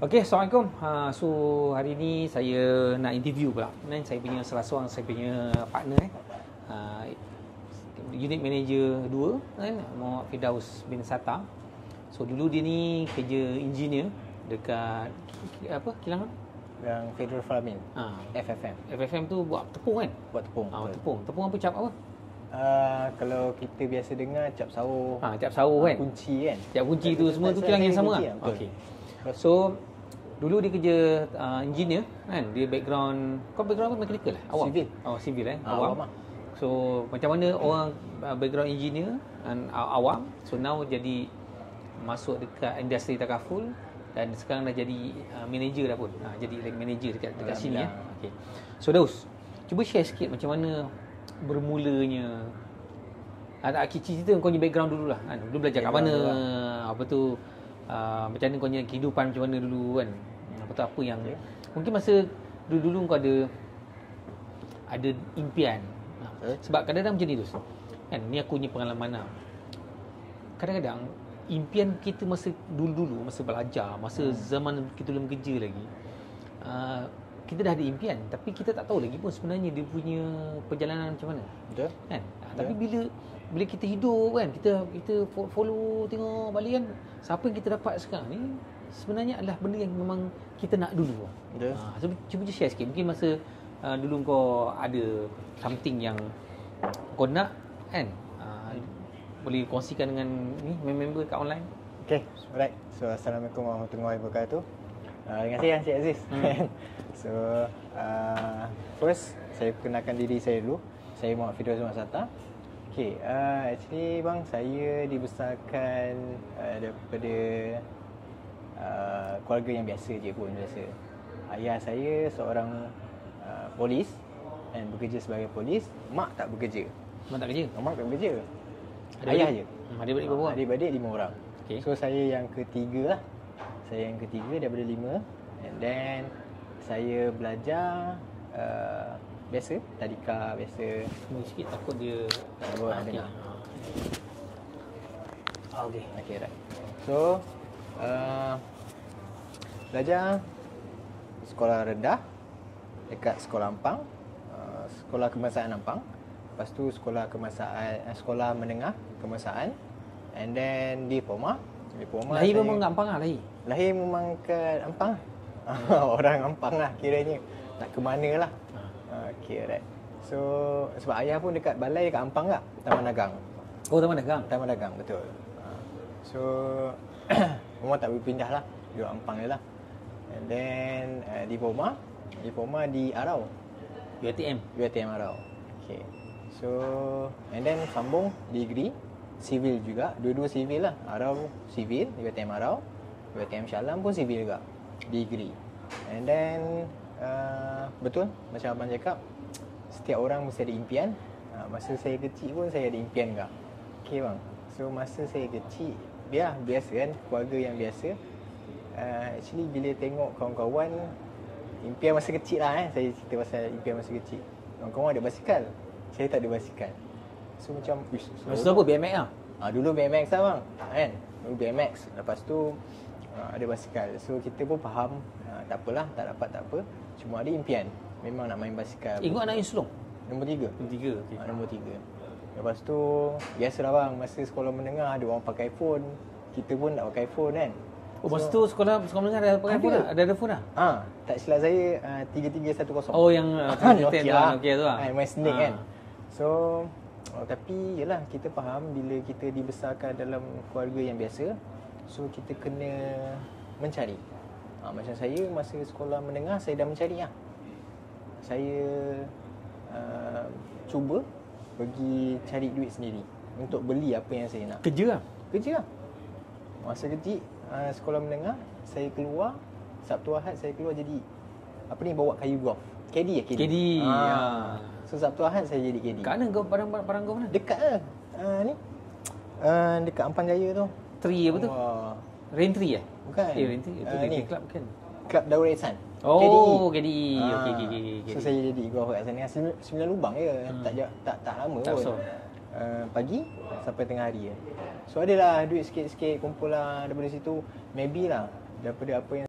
Okey, Assalamualaikum. So hari ni saya nak interview pula. Saya punya salah seorang saya punya partner unit manager 2 kan, Muhammad Firdaus bin Satta. So dulu dia ni kerja engineer dekat apa? Kilang yang Federal Farming. FFM. FFM tu buat tepung kan? Buat tepung. Tepung. Tepung apa, cap apa? Kalau kita biasa dengar cap sawur. Cap sawur kan? Kunci kan? Cap kunci tu semua tu kilang yang sama kan? Okey. So dulu dia kerja engineer kan, dia background, kau background apa, mechanical lah? Awam? Civil. Civil Awam lah. So macam mana orang background engineer dan awam, so now jadi masuk dekat industri takaful dan sekarang dah jadi manager dah pun. Jadi manager dekat sini ya. Okey. So Daus, cuba share sikit macam mana bermulanya. Ada cerita kau punya background dululah kan. Dulu belajar kat mana? Apa tu macam mana kau punya kehidupan macam mana dulu kan? Apa yang mungkin masa dulu kau ada impian. Sebab kadang-kadang macam ni tu kan, ni aku punya pengalaman lah. Kadang-kadang impian kita masa dulu-dulu, masa belajar, masa zaman kita belum kerja lagi, kita dah ada impian tapi kita tak tahu lagi pun sebenarnya dia punya perjalanan macam mana. Betul kan? Tapi bila kita hidup kan, kita follow tengok balik kan, siapa yang kita dapat sekarang ni sebenarnya adalah benda yang memang kita nak dulu. Betul. So cuba share sikit, mungkin masa dulu kau ada something yang kau nak kan, boleh kongsikan dengan ni member kat online. Okay, alright. So Assalamualaikum warahmatullahi wabarakatuh. Terima kasih Encik Aziz. So first saya kenalkan diri saya dulu. Saya Muhammad Firdaus bin Satta. Okay, actually bang, saya dibesarkan daripada keluarga yang biasa je pun, biasa. Ayah saya seorang polis dan bekerja sebagai polis. Mak tak bekerja. Mak tak kerja? Mak tak bekerja. Adik-beradik? Ayah je. Adik-beradik berapa orang? Adik-beradik 5 orang. Okay. So saya yang ketiga lah. Saya yang ketiga daripada 5. And then saya belajar biasa, tadika biasa. Ni sikit takut dia dengar. Okay. Okay, right. So belajar sekolah rendah dekat sekolah Ampang, sekolah kebangsaan Ampang. Lepas tu sekolah menengah kebangsaan, and then diploma. Lahir memang kat Ampang lah, Lahir memang kat Ampang. Orang Ampang lah kiranya. Tak ke mana lah. Okay, right. So sebab ayah pun dekat balai dekat Ampang tak? Taman Dagang. Oh, Taman Dagang? Taman Dagang, betul. So memang tak berpindah lah, duduk Ampang je lah. And then diploma di Arau, UiTM Arau. Okay. So and then sambung degree civil juga, dua-dua civil lah. Arau civil, UiTM Arau, UiTM Shah Alam pun civil juga, degree. And then betul macam abang cakap, setiap orang mesti ada impian. Masa saya kecil pun saya ada impian juga. Okay bang, so masa saya kecil biasa kan, keluarga yang biasa. Actually bila tengok kawan-kawan, impian masa kecil lah saya cerita pasal impian masa kecil. Kawan-kawan ada basikal, saya tak ada basikal. So macam masa apa, BMX lah? Dulu BMX lah bang kan. Dulu BMX, lepas tu ada basikal. So kita pun faham, tak apalah, tak dapat tak apa, cuma ada impian memang nak main basikal. Kau nak insulong? Nombor 3. Okay. Nombor 3. Lepas tu biasalah bang, masa sekolah menengah ada orang pakai phone, kita pun nak pakai phone kan. Oh, masa tu sekolah menengah ada pakai phone dah? Ada phone dah? Tak silap saya 3310. Oh, yang Nokia tu lah. Main Snake kan. So tapi yalah, kita faham bila kita dibesarkan dalam keluarga yang biasa, so kita kena mencari. Macam saya masa sekolah menengah, saya dah mencari lah. Saya cuba pergi cari duit sendiri untuk beli apa yang saya nak. Kerja lah? Kerja lah. Masa kecil sekolah menengah, saya keluar Sabtu Ahad, saya keluar jadi bawa kayu golf. KD. So Sabtu Ahad saya jadi KD. Kat mana kau, barang kau mana? Dekat lah ni dekat Ampang Jaya tu. Tree apa tu? Rain Tree Bukan. Rain Tree itu ni club kan? Club Daur Ehsan. Oh, KDE. Okay. So saya jadi golf kat sana. 9 lubang je. Tak lama tak pun. Pagi sampai tengah hari je. So adalah duit sikit-sikit kumpul lah daripada situ. Maybe lah daripada apa yang